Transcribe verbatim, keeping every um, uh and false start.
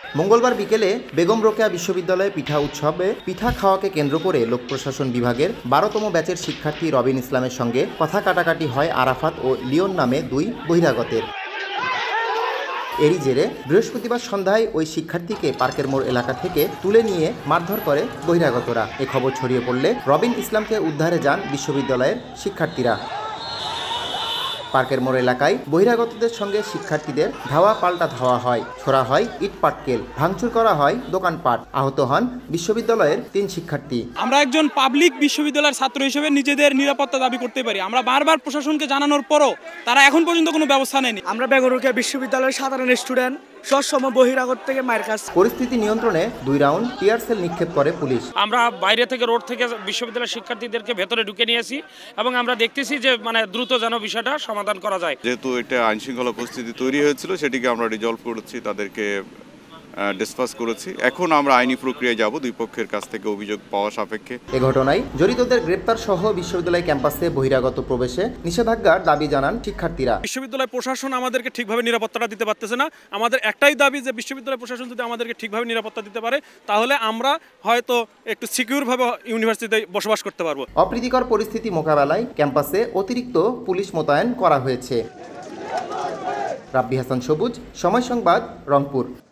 মঙ্গলবার বিকেলে বেগম রোকেয়া বিশ্ববিদ্যালয়ে পিঠা উৎসবে পিঠা খাওয়াকে কেন্দ্র করে লোক প্রশাসন বিভাগের বারোতম ব্যাচের শিক্ষার্থী রবিন ইসলামের সঙ্গে কথা কাটাকাটি হয় আরাফাত ও লিওন নামে দুই বহিরাগতের। এরই জেরে বৃহস্পতিবার সন্ধ্যায় ওই শিক্ষার্থীকে পার্কের মোড় এলাকা থেকে তুলে নিয়ে মারধর করে বহিরাগতরা। এ খবর ছড়িয়ে পড়লে রবিন ইসলামকে উদ্ধারে যান বিশ্ববিদ্যালয়ের শিক্ষার্থীরা। পার্কের মোড় এলাকায় বহিরাগতদের সঙ্গে শিক্ষার্থীদের ধাওয়া পাল্টা ধাওয়া হয়, ছোড়া হয় ইট পাটকেল, ভাঙচুর করা হয় দোকানপাট। আহত হন বিশ্ববিদ্যালয়ের তিন শিক্ষার্থী। আমরা একজন পাবলিক বিশ্ববিদ্যালয়ের ছাত্র হিসেবে নিজেদের নিরাপত্তা দাবি করতে পারি। আমরা বারবার প্রশাসনকে জানানোর পরও তারা এখন পর্যন্ত কোনো ব্যবস্থা নেয়নি। আমরা বেগম রোকেয়া বিশ্ববিদ্যালয়ের সাধারণ স্টুডেন্ট, সবসময় বহিরাগত থেকে মায়ের কাছে। পরিস্থিতি নিয়ন্ত্রণে দুই রাউন্ড টিয়ার সেল নিক্ষেপ করে পুলিশ। আমরা বাইরে থেকে রোড থেকে বিশ্ববিদ্যালয়ের শিক্ষার্থীদেরকে ভেতরে ঢুকে নিয়েছি এবং আমরা দেখতেছি যে মানে দ্রুত যেন বিষয়টা সমাধান করা যায়। যেহেতু এটা আইনশৃঙ্খলা পরিস্থিতি তৈরি হয়েছিল, সেটিকে আমরা রিজলভ করেছি, তাদেরকে ডিসকাস করেছি। এখন আমরা আইনি প্রক্রিয়ায় যাব দুই পক্ষের কাছ থেকে অভিযোগ পাওয়া সাপেক্ষে। এ ঘটনায় জড়িতদের গ্রেপ্তার সহ বিশ্ববিদ্যালয় ক্যাম্পাসে বহিরাগত প্রবেশে নিষেধাজ্ঞার দাবি জানান শিক্ষার্থীরা। বিশ্ববিদ্যালয় প্রশাসন আমাদেরকে ঠিকভাবে নিরাপত্তাটা দিতে পারতেছে না। আমাদের একটাই দাবি যে বিশ্ববিদ্যালয় প্রশাসন যদি আমাদেরকে ঠিকভাবে নিরাপত্তা দিতে পারে তাহলে আমরা হয়তো একটু সিকিউরভাবে ইউনিভার্সিটিতে বসবাস করতে পারবো। অপ্রীতিকর পরিস্থিতি মোকাবেলায় ক্যাম্পাসে অতিরিক্ত পুলিশ মোতায়েন করা হয়েছে। রাব্বি হাসান সবুজ, সময় সংবাদ, রংপুর।